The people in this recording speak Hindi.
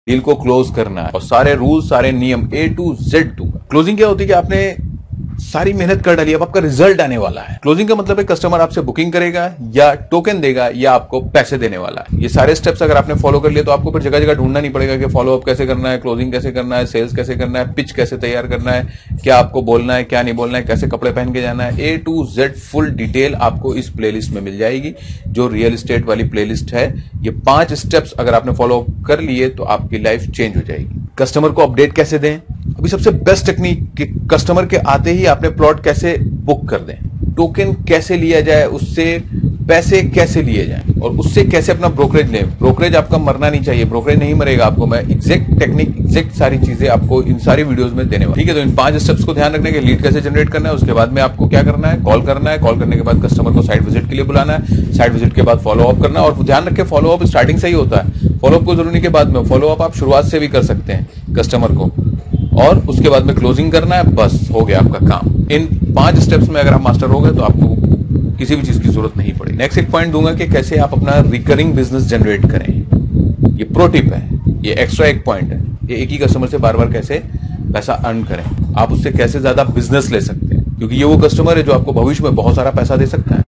डील को क्लोज करना है और सारे रूल सारे नियम A to Z दूंगा। क्लोजिंग क्या होती है कि आपने सारी मेहनत कर डाली, अब आपका रिजल्ट आने वाला है। क्लोजिंग का मतलब है कस्टमर आपसे बुकिंग करेगा या टोकन देगा या आपको पैसे देने वाला है। ये सारे स्टेप्स अगर आपने फॉलो कर लिए तो आपको फिर जगह जगह ढूंढना नहीं पड़ेगा कि फॉलो अप कैसे करना है, क्लोजिंग कैसे करना है, सेल्स कैसे करना है, पिच कैसे तैयार करना है, क्या आपको बोलना है क्या नहीं बोलना है, कैसे कपड़े पहन के जाना है। A to Z full detail आपको इस प्लेलिस्ट में मिल जाएगी जो रियल एस्टेट वाली प्लेलिस्ट है। ये 5 स्टेप्स अगर आपने फॉलो कर लिए तो आपकी लाइफ चेंज हो जाएगी। कस्टमर को अपडेट कैसे दें, अभी सबसे बेस्ट टेक्निक कि कस्टमर के आते ही आपने प्लॉट कैसे बुक कर दें, टोकन कैसे लिया जाए, उससे पैसे कैसे लिए जाएं और उससे कैसे अपना ब्रोकरेज लें। ब्रोकरेज आपका मरना नहीं चाहिए, ब्रोकरेज नहीं मरेगा आपको। मैं एग्जैक्ट टेक्निक एग्जैक्ट सारी चीजें आपको इन सारी वीडियोस में देने वाला। ठीक है, तो इन 5 स्टेप्स को ध्यान रखने के लीड कैसे जनरेट करना है, उसके बाद में आपको क्या करना है, कॉल करना है, कॉल करने के बाद कस्टमर को साइट विजिट के लिए बुलाना है, साइट विजिट के बाद फॉलो अप करना है। और ध्यान रखें फॉलो अप स्टार्टिंग से ही होता है, फॉलो अप को जरूरी के बाद में, फॉलो अप आप शुरुआत से भी कर सकते हैं कस्टमर को, और उसके बाद में क्लोजिंग करना है, बस हो गया आपका काम। इन 5 स्टेप्स में अगर आप मास्टर हो गए तो आपको किसी भी चीज की जरूरत नहीं पड़ेगी। नेक्स्ट एक पॉइंट दूंगा कि कैसे आप अपना रिकरिंग बिजनेस जनरेट करें। ये प्रो टिप है, ये एक्स्ट्रा एक पॉइंट है। ये एक ही कस्टमर से बार बार कैसे पैसा अर्न करें, आप उससे कैसे ज्यादा बिजनेस ले सकते हैं, क्योंकि ये वो कस्टमर है जो आपको भविष्य में बहुत सारा पैसा दे सकता है।